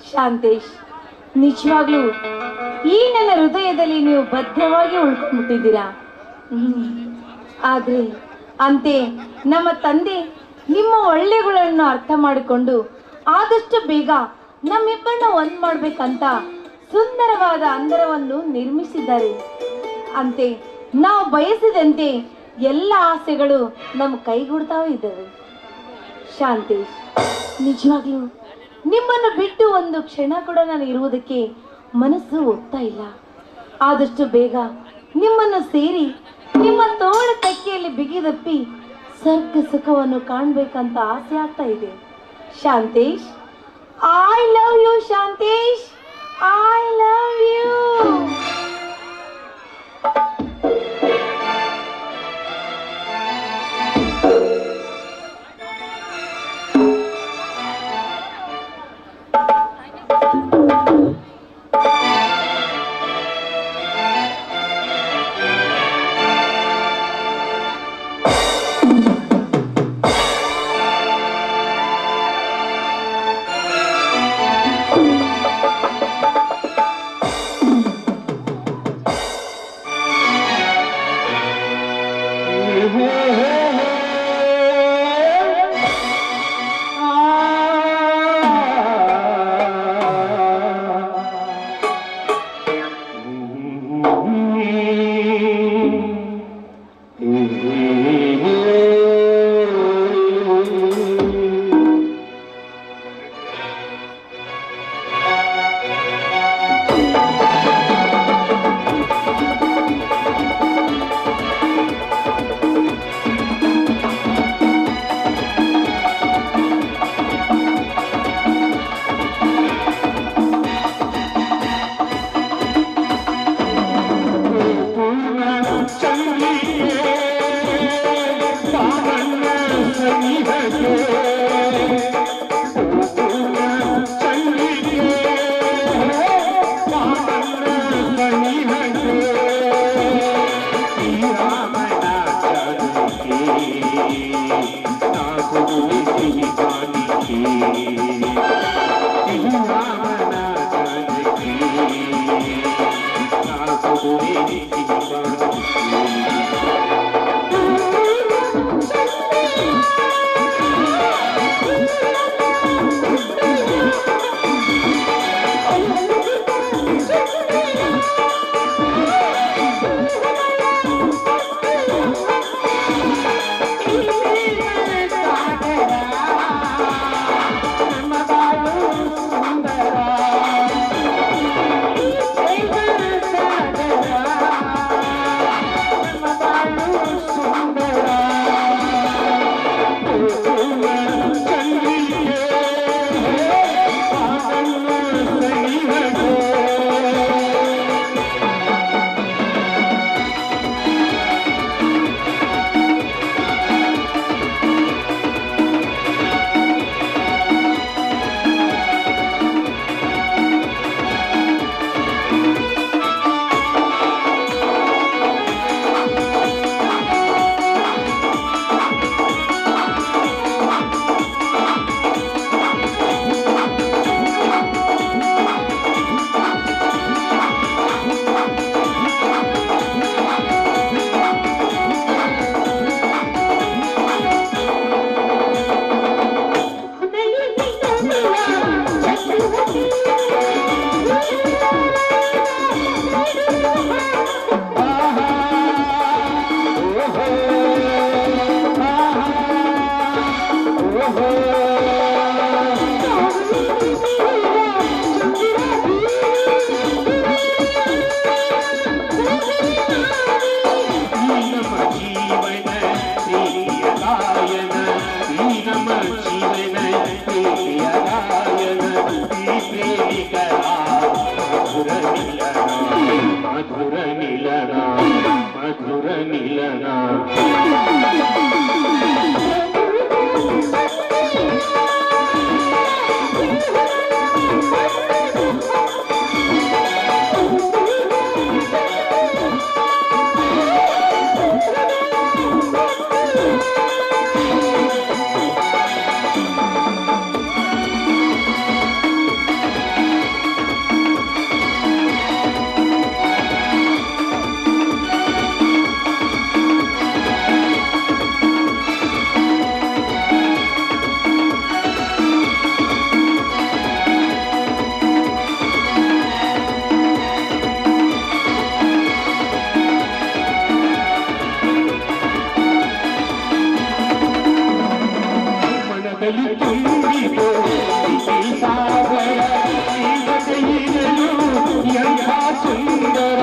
ಶಾಂತೇಶ್, ನಿಜವಾಗ್ಲೂ ಈ ನನ್ನ ಹೃದಯದಲ್ಲಿ ನೀವು ಭದ್ರವಾಗಿ ಉಳ್ಕೊಂಡ್ಬಿಟ್ಟಿದ್ದೀರಾ. ಆದ್ರೆ ಅಂತೆ ನಮ್ಮ ತಂದೆ ನಿಮ್ಮ ಒಳ್ಳೆಗಳನ್ನು ಅರ್ಥ ಮಾಡಿಕೊಂಡು ಆದಷ್ಟು ಬೇಗ ನಮ್ಮಿಬ್ಬರನ್ನ ಒಂದ್ ಮಾಡ್ಬೇಕಂತ ಸುಂದರವಾದ ಅಂದರವನ್ನು ನಿರ್ಮಿಸಿದ್ದಾರೆ. ಅಂತೆ ನಾವು ಬಯಸಿದಂತೆ ಎಲ್ಲ ಆಸೆಗಳು ನಮ್ಮ ಕೈಗೂಡ್ತಾವೆ ಇದ್ದಾವೆ. ಶಾಂತೇಶ್, ನಿಜವಾಗ್ಲೂ ನಿಮ್ಮನ್ನು ಬಿಟ್ಟು ಒಂದು ಕ್ಷಣ ಕೂಡ ನಾನು ಇರುವುದಕ್ಕೆ ಮನಸ್ಸು ಒಪ್ತಾ ಇಲ್ಲ. ಆದಷ್ಟು ಬೇಗ ನಿಮ್ಮನ್ನು ಸೇರಿ ನಿಮ್ಮ ತೋಳ ತೆಕ್ಕೆಯಲ್ಲಿ ಬಿಗಿದಪ್ಪಿ ಸ್ವರ್ಗ ಸುಖವನ್ನು ಕಾಣ್ಬೇಕಂತ ಆಸೆ ಆಗ್ತಾ ಇದೆ. Shantesh, I love you Shantesh, I love you. ತುಂಬಿತು ಸಾಗರ ಎಂಥ ಸುಂದರ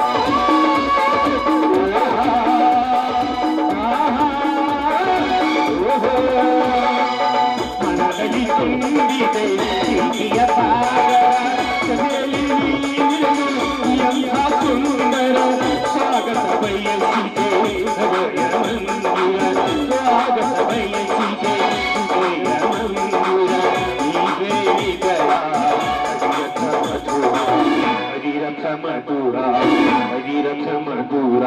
ಮನದಲ್ಲಿ ತುಂಬಿದೆ ಪ್ರೀತಿಯ ಸಾಗರ ಎಂಥ ಸುಂದರ ಸ್ವಾಗತ ಬಯಸಿದೆ ಹೃದಯ ಮಂದಿರ ಸ್ವಾಗತ ಬಯಸಿದೆ ಹೃದಯ ಮಂದಿರ ಹರಿರಥ ಮಧುರ ಹರಿರಥ ಮಧುರ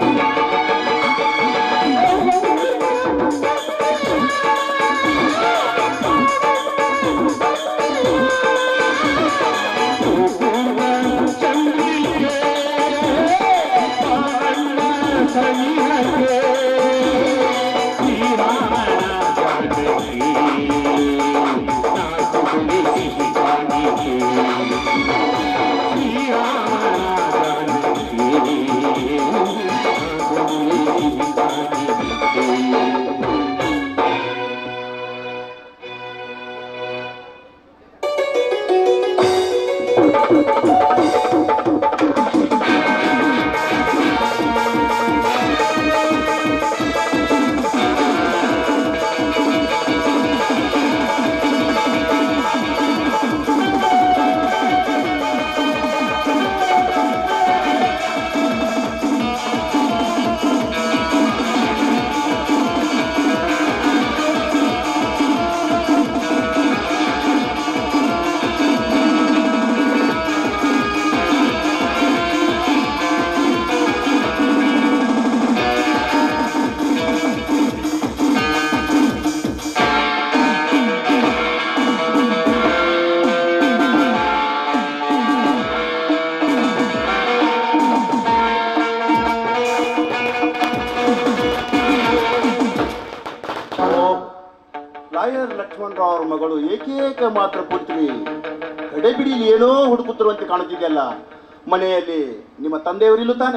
ಲಕ್ಷ್ಮಣರಾವ್ ಅವರ ಮಗಳು ಏಕೇಕ ಮಾತ್ರ ಪುತ್ರಿ ಕಡೆಬಿಡಿಲಿ ಏನೋ ಹುಡುಕುತ್ತಿರುವಂತೆ ಕಾಣುತ್ತಿದೆಯಲ್ಲ. ಮನೆಯಲ್ಲಿ ನಿಮ್ಮ ತಂದೆಯವರಿಲ್ಲೂ ತಾನೆ?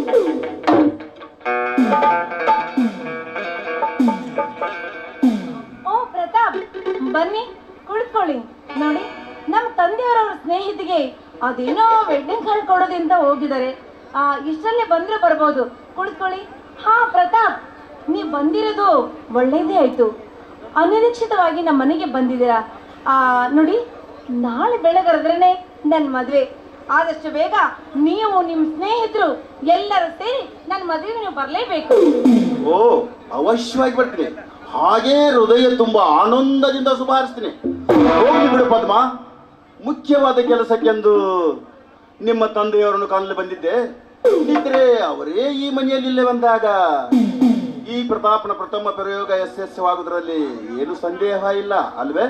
ಓ ಪ್ರತಾಪ್, ಬನ್ನಿ ಕುಳಿತುಕೊಳ್ಳಿ. ನೋಡಿ, ನಮ್ಮ ತಂದೆಯವರವ್ರ ಸ್ನೇಹಿತಿಗೆ ಅದೇನೋ ವೆಡ್ಡಿಂಗ್ ಕಾರ್ಡ್ ಕೊಡೋದಿಂದ ಹೋಗಿದ್ದಾರೆ. ಇಷ್ಟಲ್ಲೇ ಬಂದ್ರೆ ಬರ್ಬೋದು, ಕುಳಿತುಕೊಳ್ಳಿ. ಹಾ ಪ್ರತಾಪ್, ನೀವು ಬಂದಿರೋದು ಒಳ್ಳೇದೇ ಆಯ್ತು. ಅನಿರೀಕ್ಷಿತವಾಗಿ ನಮ್ಮ ಮನೆಗೆ ಬಂದಿದ್ದೀರಾ. ನೋಡಿ, ನಾಳೆ ಬೆಳಗರದ್ರೇನೆ ನನ್ನ ಮದುವೆ. ಆದಷ್ಟು ಬೇಗ ನೀವು ನಿಮ್ಮ ಸ್ನೇಹಿತರು ಎಲ್ಲರೂ ಸೇರಿ ನನ್ನ ಮದುವೆಗೆ ನೀವು ಬರಲೇಬೇಕು. ಓ, ಅವಶ್ಯವಾಗಿ ಬರ್ತೀನಿ. ಹಾಗೇ ಹೃದಯ ತುಂಬಾ ಆನಂದದಿಂದ ಶುಭಾರಿಸ್ತೀನಿ. ಹೋಗ್ಲಿ ಬಿಡು ಪದ್ಮ, ಮುಖ್ಯವಾದ ಕೆಲಸಕ್ಕೆಂದು ನಿಮ್ಮ ತಂದೆಯವರನ್ನು ಕಾಣಲು ಬಂದಿದ್ದೆ. ಇದ್ರೆ ಅವರೇ ಈ ಮನೆಯಲ್ಲಿ ಬಂದಾಗ ಈ ಪ್ರತಾಪನ ಪ್ರಥಮ ಪ್ರಯೋಗ ಯಶಸ್ವಿಯಾಗುವುದರಲ್ಲಿ ಏನು ಸಂದೇಹ ಇಲ್ಲ ಅಲ್ವೇ?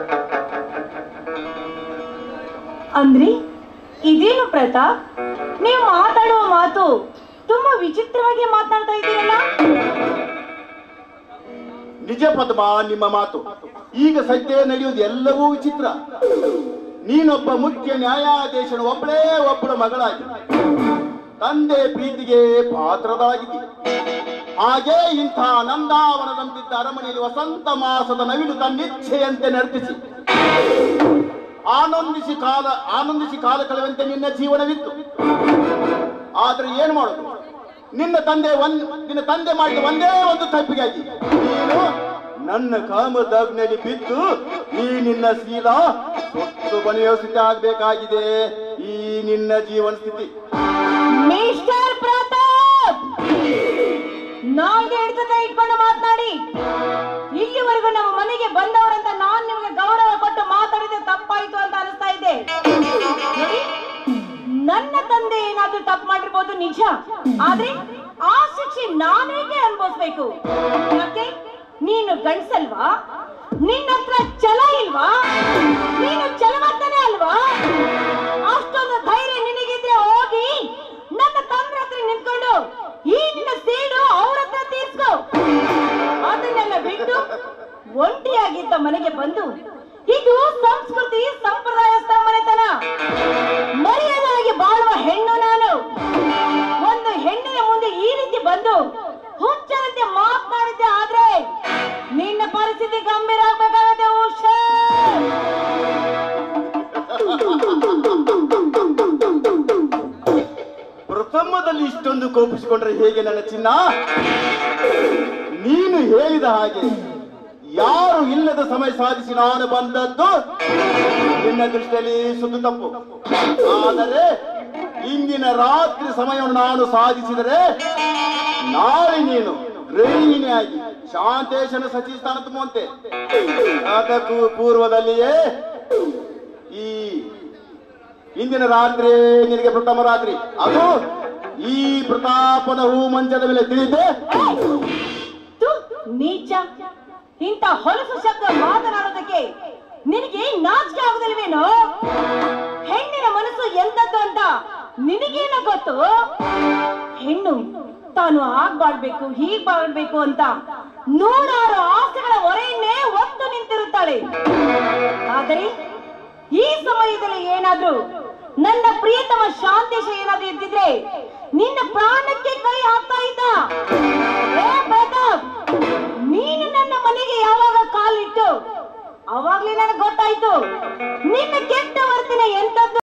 ಅಂದ್ರಿ ಇದೇನು ಪ್ರತಾಪ್, ನೀವು ಮಾತಾಡುವ ಮಾತು ತುಂಬಾ ವಿಚಿತ್ರವಾಗಿ ಮಾತನಾಡ್ತಾ ಇದ್ದೀರಲ್ಲ? ನಿಜ ಪದ್ಮ, ನಿಮ್ಮ ಮಾತು ಈಗ ಸದ್ಯ ನಡೆಯುವುದು ಎಲ್ಲವೂ ವಿಚಿತ್ರ. ನೀನೊಬ್ಬ ಮುಖ್ಯ ನ್ಯಾಯಾಧೀಶನ ಒಬ್ಬಳ ಮಗಳಾಗಿ ತಂದೆ ಪ್ರೀತಿಗೆ ಪಾತ್ರದಾಗಿದ್ದಿ. ಹಾಗೆ ಇಂಥ ನಂದಾವನದಂತಿದ್ದ ಅರಮನೆಯಲ್ಲಿ ವಸಂತ ಮಾಸದ ನವಿಲು ತನ್ನಿಚ್ಛೆಯಂತೆ ನರ್ತಿಸಿ ಆನಂದಿಸಿ ಕಾಲ ಕಳೆಯುವಂತೆ ನಿನ್ನ ಜೀವನವಿತ್ತು. ಆದ್ರೆ ಏನು ಮಾಡೋದು, ನಿನ್ನ ತಂದೆ ಮಾಡಿದ ಒಂದೇ ಒಂದು ತಪ್ಪಿಗಾಗಿ ನೀನು ನನ್ನ ಕಾಮದಾಗ್ನಲ್ಲಿ ಬಿದ್ದು ಈ ನಿನ್ನ ಶೀಲ ಸೊತ್ತು ಬನೆಯೋ ಸ್ಥಿತಿ ಆಗ್ಬೇಕಾಗಿದೆ. ಈ ನಿನ್ನ ಜೀವನ ಸ್ಥಿತಿ. ಮಿಸ್ಟರ್ ಪ್ರತಾಪ್, ನಾಲ್ಗೆ ಹಿಡಿತದ ಇಟ್ಕೊಂಡು ಮಾತನಾಡಿ. ಇಲ್ಲಿವರೆಗೂ ನಮ್ಮ ಮನೆಗೆ ಬಂದವರಂತ ನಾನು ನಿಮಗೆ ಗೌರವ ಕೊಟ್ಟು ಮಾತಾಡಿದ್ರೆ ತಪ್ಪಾಯ್ತು ಅಂತ ಅನಿಸ್ತಾ ಇದೆ. ನನ್ನ ತಂದೆ ಏನಾದ್ರೂ ತಪ್ಪು ಮಾಡಿರ್ಬೋದು ನಿಜ, ಆದ್ರೆ ಆ ಶಿಕ್ಷೆ ನಾನೇಕೆ ಅನುಭವಿಸ್ಬೇಕು? ಯಾಕೆ? ನೀನು ಗಂಡ್ಸಲ್ವಾ? ನಿನ್ನ ಹತ್ರ ಛಲ ಇಲ್ವಾ? ನೀನು ಛಲವಂತನೇ ಅಲ್ವಾ? ಅಷ್ಟೊಂದು ಧೈರ್ಯ ನಿನಗಿದ್ರೆ ಹೋಗಿ ನನ್ನ ತಂದೆ ಹತ್ರ ನಿಂತ್ಕೊಂಡು ಈ ನಿನ್ನ ಸೇಡು ಅವ್ರ ಹತ್ರ ತೀರ್ಸ್ಕೊ. ಅದನ್ನೆಲ್ಲ ಬಿಟ್ಟು ಒಂಟಿಯಾಗಿದ್ದ ಮನೆಗೆ ಬಂದು ಇದು ಸಂಸ್ಕೃತಿ ಸಂಪ್ರದಾಯಸ್ಥ ಮನೆತನ. ಮರ್ಯಾದೆಯಾಗಿ ಬಾಳುವ ಹೆಣ್ಣು ನಾನು. ಒಂದು ಹೆಣ್ಣಿನ ಮುಂದೆ ಈ ರೀತಿ ಬಂದು ಹುಚ್ಚರಂತೆ ಮಾತನಾಡಿದ್ದೆ ಆದ್ರೆ ನಿನ್ನ ಪರಿಸ್ಥಿತಿ ಗಂಭೀರ ಆಗ್ಬೇಕಾಗತ್ತೆ. ಇಷ್ಟೊಂದು ಕೋಪಿಸಿಕೊಂಡ್ರೆ ಹೇಗೆ ನನ್ನ ಚಿನ್ನ? ನೀನು ಹೇಳಿದ ಹಾಗೆ ಯಾರು ಇಲ್ಲದ ಸಮಯ ಸಾಧಿಸಿ ನಾನು ಬಂದದ್ದು ನಿನ್ನ ದೃಷ್ಟಿಯಲ್ಲಿ ಸುದ್ದು ತಪ್ಪು. ಆದರೆ ಇಂದಿನ ರಾತ್ರಿ ಸಮಯವನ್ನು ನಾನು ಸಾಧಿಸಿದರೆ ನಾಳೆ ನೀನು ಗೃಹಿಣಿಯಾಗಿ ಶಾಂತೇಶನ ಸಚಿವ ಸ್ಥಾನ ತುಂಬುವಂತೆ. ಅದಕ್ಕೂ ಪೂರ್ವದಲ್ಲಿಯೇ ಈ ಇಂದಿನ ರಾತ್ರಿ ನಿನಗೆ ಪ್ರಥಮ ರಾತ್ರಿ, ಅದು ಈ ಪ್ರತಾಪನ ಹೂ ಮಂಚದ ಮೇಲೆ ತಿಳಿದೆ. ನೀಚ, ಇಂಥ ಹೊಲಸು ಶಬ್ದ ಮಾತನಾಡೋದಕ್ಕೆ ನಿನಗೆ ನಾಚಿಕೆ ಆಗುದಿಲ್ವೇನೋ? ಹೆಣ್ಣಿನ ಮನಸ್ಸು ಎಂತದ್ದು ಅಂತ ನಿನಗೇನ ಗೊತ್ತು? ಹೆಣ್ಣು ತಾನು ಆಗ್ಬಾಡ್ಬೇಕು ಹೀಗ್ ಬಾಳ್ಬೇಕು ಅಂತ ನೂರಾರು ಆಸೆಗಳ ಹೊರೆಯನ್ನೇ ಒತ್ತು ನಿಂತಿರುತ್ತಾಳೆ. ಆದರೆ ಈ ಸಮಯದಲ್ಲಿ ಏನಾದ್ರೂ ನನ್ನ ಪ್ರಿಯತಮ ಶಾಂತೇಶ ಏನಾದ್ರೂ ಇದ್ದಿದ್ರೆ ನಿನ್ನ ಪ್ರಾಣಕ್ಕೆ ಕೈ ಹಾಕ್ತಾ ಇದ್ದ. ಪ್ರತಾಪ್, ನೀನು ನನ್ನ ಮನೆಗೆ ಯಾವಾಗ ಕಾಲಿಟ್ಟು ಅವಾಗ್ಲೇ ನನಗೆ ಗೊತ್ತಾಯ್ತು ನಿನ್ನ ಕೆಟ್ಟ ವರ್ತನೆ ಎಂತದ್ದು.